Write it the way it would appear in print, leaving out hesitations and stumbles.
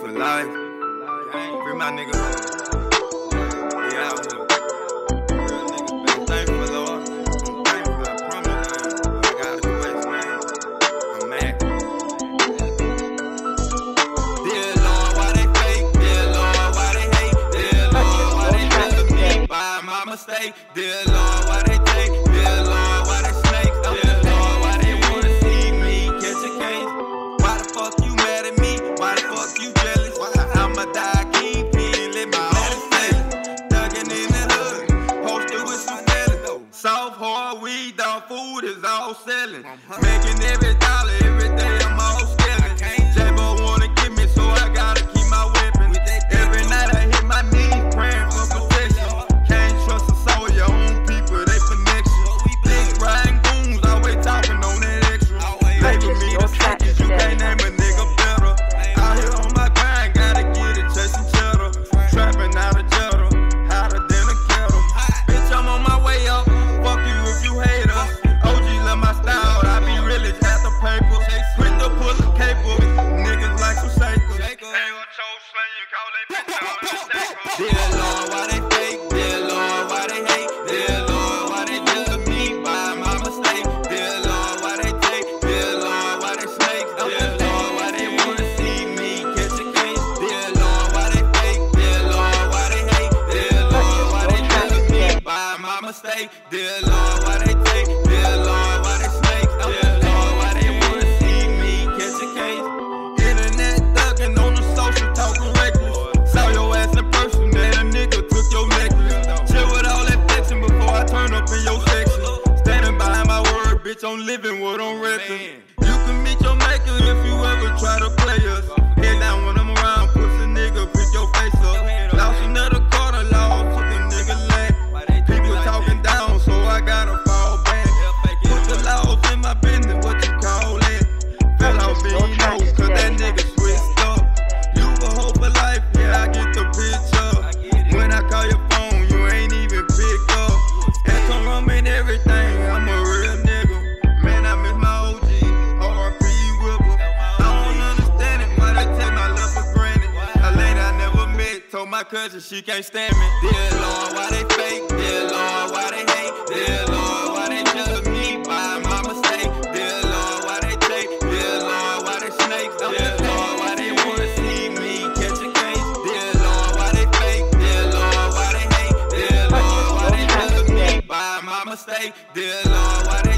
for life. Free my nigga. We out here. Real niggas been thankful, Lord. I'm thankful, I promise. I got a quest, man. I'm mad. Dear Lord, why they fake? Dear Lord, why they hate? Dear Lord, why they judge me by my mistake? Dear Lord, why they take? Dear Lord, why they snakes? Dear Lord, why they wanna see me catch a case? Why the fuck you mad at me? Why the fuck you jealous? I'ma die, keep being, let my own feelings. Thuggin' in the hood, posted with some fellas. Soft, hard weed, dog food is all selling. Making every dollar, every day I'm all scaling. J-Bo wanna get me, so I gotta keep my weapon. Every night I hit my knees, praying for protection. Can't trust a soul, your own people, they connection. Big riding goons, always talking on that extra. Label me the sickest, you can't name a nigga better. Out here on my grind, gotta get it, chasing cheddar. Trapping out of cheddar, hotter than a kettle. Bitch, I'm on my way up, fuck you if you hate us. OG love my style, I be really at the paper. Quick to pull a caper, niggas like some shakers. Dear Lord, why they fake? Dear Lord, why they hate? Dear Lord, why they judge me by my mistake? Dear Lord, why they take? Dear Lord, why they snakes? Dear Lord, why they wanna see me catch a case? Dear Lord, why they fake? Dear Lord, why they hate? Dear Lord, why they judge me by my mistake? Dear Lord, why they take? Dear Lord, why they snakes? Dear Lord, why they wanna see me catch a case? Internet thuggin' on the social, talking reckless. Saw your ass in person, that a nigga took your necklace. Chill with all that flexing before I turn up in your section. Standing behind my word, bitch, I'm living what I'm reppin'. You can meet your maker if you ever try to play us. Head down when I'm around, pussy nigga, pick your face up. Lost another quarter, law, took a nigga leg. People talking down, so I gotta fall back. Put the laws in my business, what you call that? Fell off being no, cause that nigga switched up. You a hope of life, yeah, I get the picture. When I call your phone, you ain't even pick up. Had some rum and everything, I'm a real nigga. Man, I miss my OG, R.P. Whipper. I don't understand it, why they take my love for granted. A lady I never met told my cousin she can't stand me. Dear Lord, why they fake? Dear Lord, why they hate? Dear Lord, why they judge me by my mistake? Dear Lord, why they take? Dear Lord, why they snakes? Dear Lord, why they wanna see me catch a case? Dear Lord, why they fake? Dear Lord, why they hate? Dear Lord, why they judge me by my mistake? Dear Lord, why they